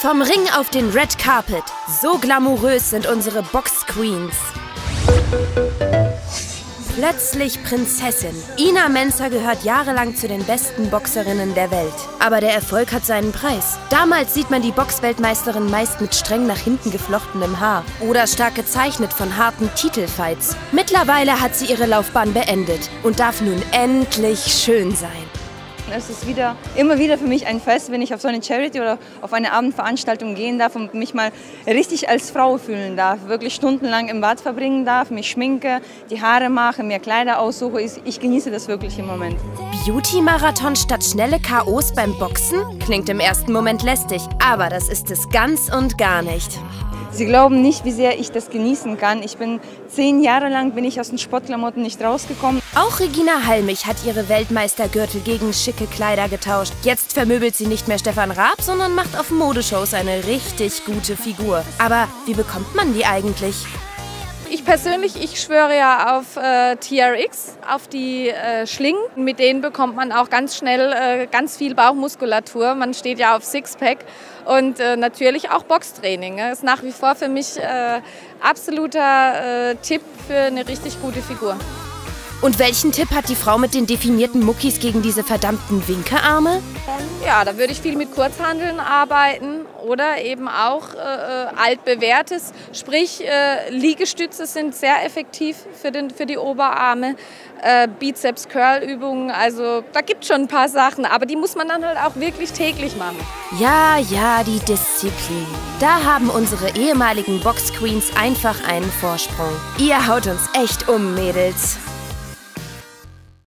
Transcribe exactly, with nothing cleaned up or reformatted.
Vom Ring auf den Red Carpet. So glamourös sind unsere Box-Queens. Plötzlich Prinzessin. Ina Menzer gehört jahrelang zu den besten Boxerinnen der Welt. Aber der Erfolg hat seinen Preis. Damals sieht man die Boxweltmeisterin meist mit streng nach hinten geflochtenem Haar oder stark gezeichnet von harten Titelfights. Mittlerweile hat sie ihre Laufbahn beendet und darf nun endlich schön sein. Es ist wieder, immer wieder für mich ein Fest, wenn ich auf so eine Charity oder auf eine Abendveranstaltung gehen darf und mich mal richtig als Frau fühlen darf. Wirklich stundenlang im Bad verbringen darf, mich schminke, die Haare mache, mir Kleider aussuche. Ich genieße das wirklich im Moment. Beauty-Marathon statt schnelle K Os beim Boxen? Klingt im ersten Moment lästig, aber das ist es ganz und gar nicht. Sie glauben nicht, wie sehr ich das genießen kann. Ich bin zehn Jahre lang bin ich aus den Sportklamotten nicht rausgekommen. Auch Regina Halmich hat ihre Weltmeistergürtel gegen schicke Kleider getauscht. Jetzt vermöbelt sie nicht mehr Stefan Raab, sondern macht auf Modeshows eine richtig gute Figur. Aber wie bekommt man die eigentlich? Ich persönlich, ich schwöre ja auf äh, T R X, auf die äh, Schlingen. Mit denen bekommt man auch ganz schnell äh, ganz viel Bauchmuskulatur. Man steht ja auf Sixpack und äh, natürlich auch Boxtraining. Das ist nach wie vor für mich äh, absoluter äh, Tipp für eine richtig gute Figur. Und welchen Tipp hat die Frau mit den definierten Muckis gegen diese verdammten Winkearme? Ja, da würde ich viel mit Kurzhanteln arbeiten oder eben auch äh, altbewährtes. Sprich, äh, Liegestütze sind sehr effektiv für, den, für die Oberarme. Äh, Bizeps-Curl-Übungen, also da gibt es schon ein paar Sachen, aber die muss man dann halt auch wirklich täglich machen. Ja, ja, die Disziplin. Da haben unsere ehemaligen Box-Queens einfach einen Vorsprung. Ihr haut uns echt um, Mädels.